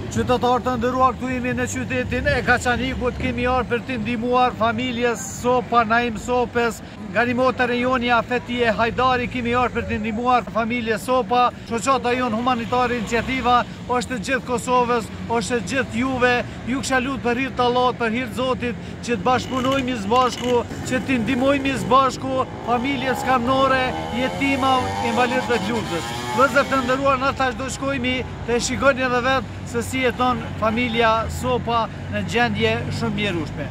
Qytetarë të nderuar, këtu jemi në qytetin e Kaçanikut, kemi ardhur për të ndihmuar familjes Sopa Naim Sopes, nga Rimota Rejoni Afetie Hajdari, kemi ardhur për të ndihmuar familjes Sopa. Shoqata jon humanitare Iniciativa është e gjithë Kosovës, është e gjithë juve. Ju kisha lutur për hir të Allahut, për hir të Zotit, që të bashkëpunojmë së bashku, që të ndihmojmë së bashku familjet skamnore, jetima, invalidët të luftës. Vëllezër të nderuar, na tash do shkojmë të shikojmë edhe vetë se si jeton familja Sopa në gjendje shumë mjerueshme.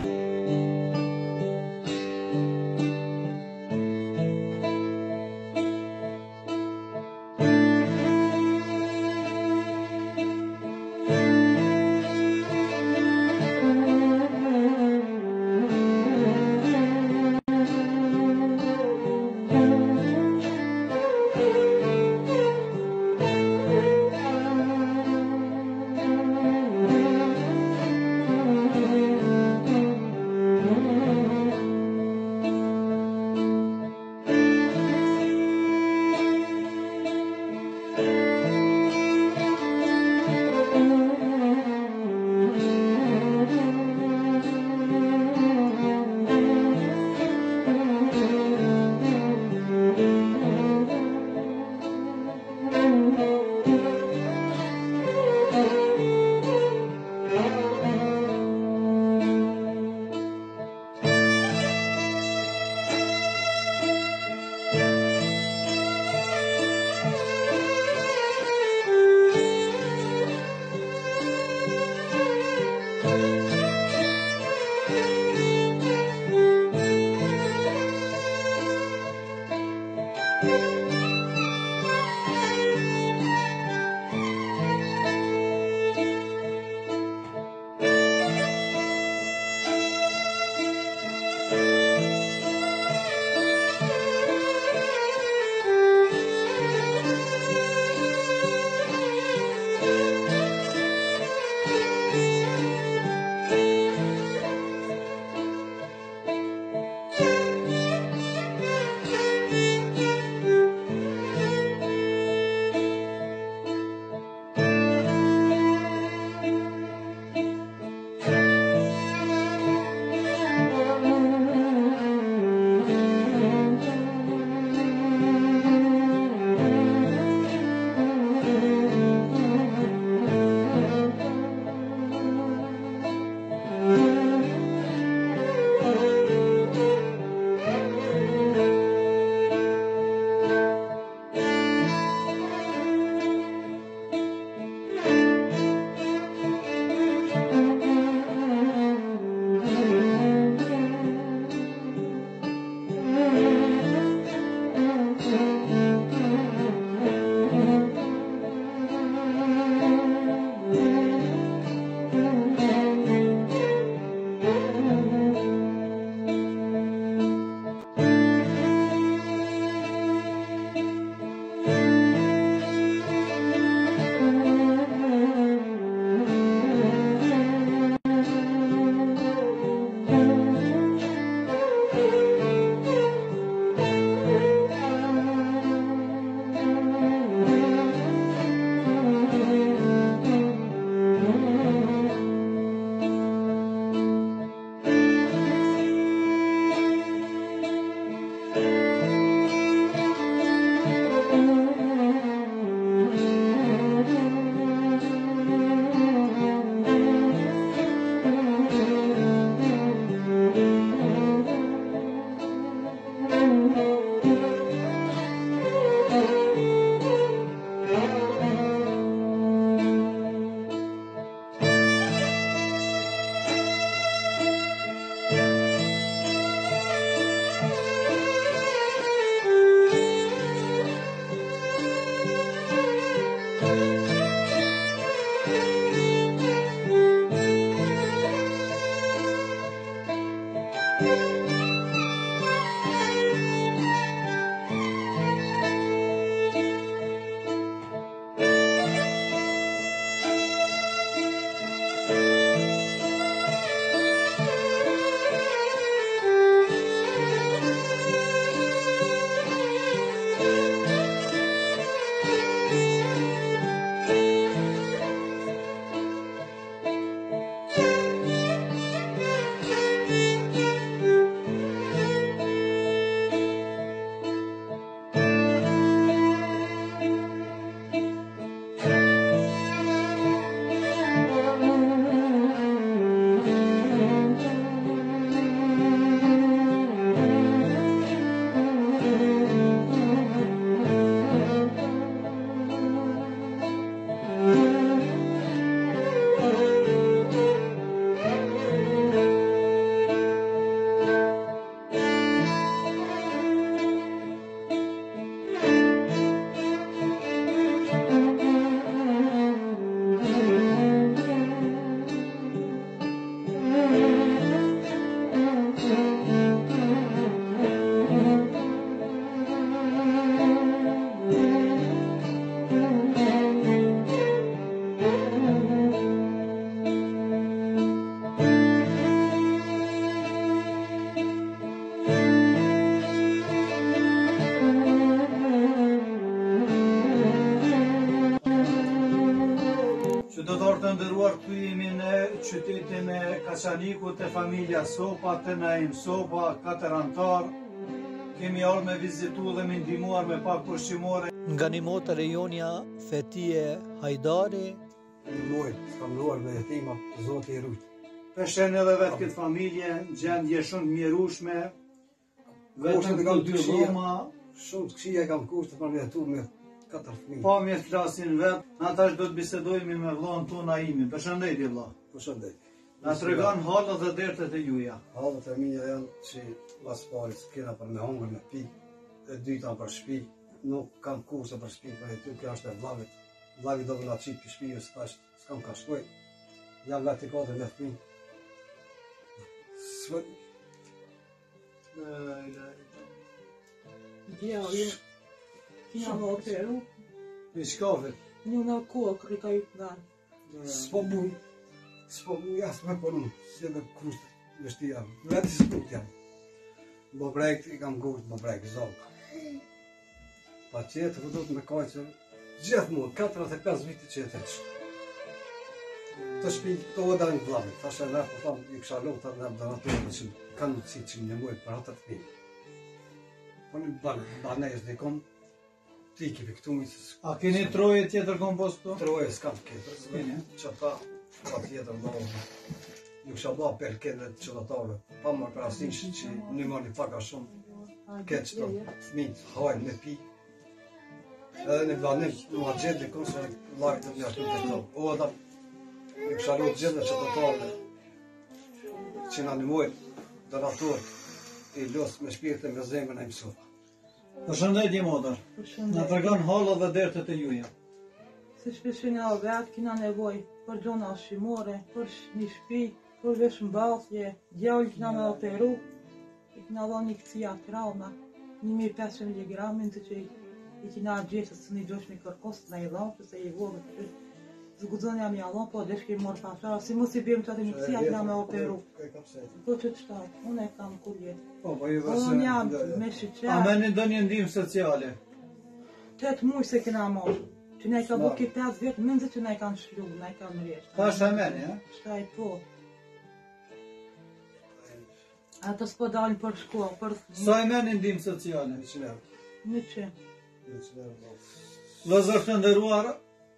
Ndërtar të ndëruar, këtu jemi në qytetin e Kaçanikut e familja Sopa, të Naim Sopa, 4 antar. Kemi ardhur me vizitu dhe me ndihmuar me pak pushimore. Nga një motë rejonja Fetie Hajdari. S'kam luar me jetima, Zoti i rujt. Peshen edhe vetë këtë familje, gjendje shumë mjerushme. Vetëm të dy vlloma. Shumë të këqija kam kushtet për me jetu me 4 fëmijë. Po me flasin vetë, na tash do të bisedojmë me vllon tu Naimi. Përshëndetje vlla. Përshëndetje. Na tregon hallet dhe dertet e juja. Hallet e mia janë që pas parit s'kena për me hongër me pi, e dyta për shtëpi, nuk kam kurse për shtëpi për jetu, kjo është e vllavit. Vllavi do të na çip për shtëpi, s'kam ka shkoj. Jam vetë i katër me fëmijë. Djali, kina më operu, Për shkafit. një në kokë rika i të nërë. S'po mu jasë me punu, si dhe kusht vështia, vetë i s'put jam. Bo brejt i kam kusht, bo brejt zoka. Pa qetë vë do të me kajtë, gjithë mu, 45 viti që jetë qështë. Të shpi, të oda në vlavit, thashe në po thamë, i kësha lovë të në donatorëve që kanë mundësi që një muaj për atër të mirë. Po një banejës dhe kom, ti kipi këtu mi se A keni troje tjetër kompost këtu? troje s'kam ketër, që ta tjetër ndohë. Ju kësha ba për kene qëllatave, pa më prasish që një mani paka shumë, këtë që të fëmijët hajnë me pi. Edhe në banim, në ma gjithë dhe kënë se lajtë të një aty të të oda, ju kësha rrët gjithë në qëllatave, që në një muaj donator i losë me shpirët e me zemën e mësova. Përshëndetje motër. Na tregon hallet dhe dertet e juja. Se shpeshinja o vetë, kina nevoj për gjona shimore, për një shpi, për vesh mbathje, djallë kina me operu, i kina dha një këcia trauma, 1500 mg të që i kina gjesës së një gjosh një kërkos në i dha, përse i vogët që zgudzon jam i allon, po desh kemi morë pashara, si mos i bim që atë një këcia kina me operu. Po që të shtaj, unë e kam kuljet. Po ju Unë jam me shqyqer. A meni ndonjë ndihmë sociale? 8 muaj se kena marrë, që ne ka buki 5 vjetë, mëndë që ne kanë shlu, ne kanë mresht. Tash e meni, ja? Shtaj po. Ato s'po dalin për shkollë, për Sa e meni ndihmë sociale? 100. Vëllezër të nderuar,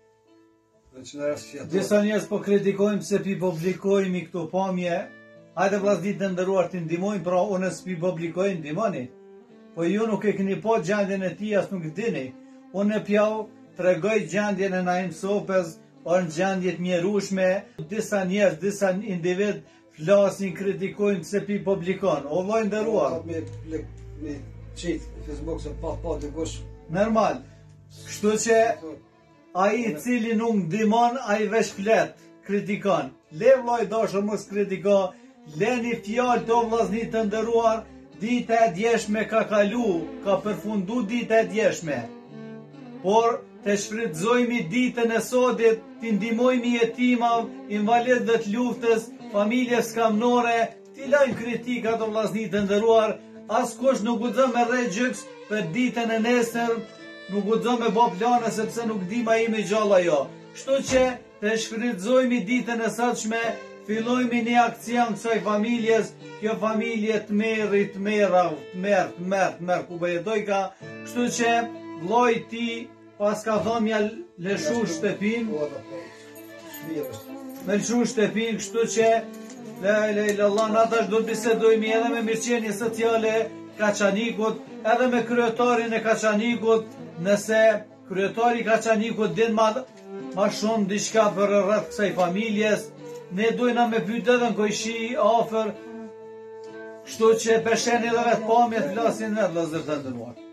disa njerëz po kritikojmë se pi publikojmë këto pamje. Hajde vllazërit të nderuar të ndihmojmë, pra unë s'pi publikoj ndihmoni. Po ju nuk e keni po gjendjen e tij, as nuk dini. Unë pjau tregoj gjendjen e Naim Sopës, në gjendje të mjerueshme. Disa njerëz, disa individ flasin, kritikojnë se pi publikon. O vllai nderuar. Me qitë Facebook se pa dikush. Normal. Kështu që ai i cili nuk ndihmon, ai veç flet, kritikon. Le vllai dashur mos kritiko, leni fjalë të vllaznit të nderuar, dita e djeshme ka kalu, ka përfundu dita e djeshme. Por të shfrytëzojmë ditën e sodit, të ndihmojmë jetimav, invalidëve të luftës, familje skamnore, t'i lajmë kritika të vllaznit të nderuar, askush nuk guxon me rrej gjyks për ditën e nesër, nuk guxon me bë plane sepse nuk di ma imi gjalla jo. Kështu që të shfrytëzojmë ditën e sotshme, fillojmë një aksion kësaj familjes, kjo familje të merr, ku bëjetoj ka, kështu që vllai ti pas ka thonë ja lëshu shtëpin, me lëshu shtëpin, kështu që la ilaha illallah, na tash do të bisedojmë edhe me mirëqenie sociale Kaçanikut, edhe me kryetarin e Kaçanikut, nëse kryetari i Kaçanikut din ma shumë diçka për rreth kësaj familjes, ne dojna me pyet edhe në kojshi afër, kështu që pesheni edhe vetë pamjet flasin vetë vëllezër të nderuar.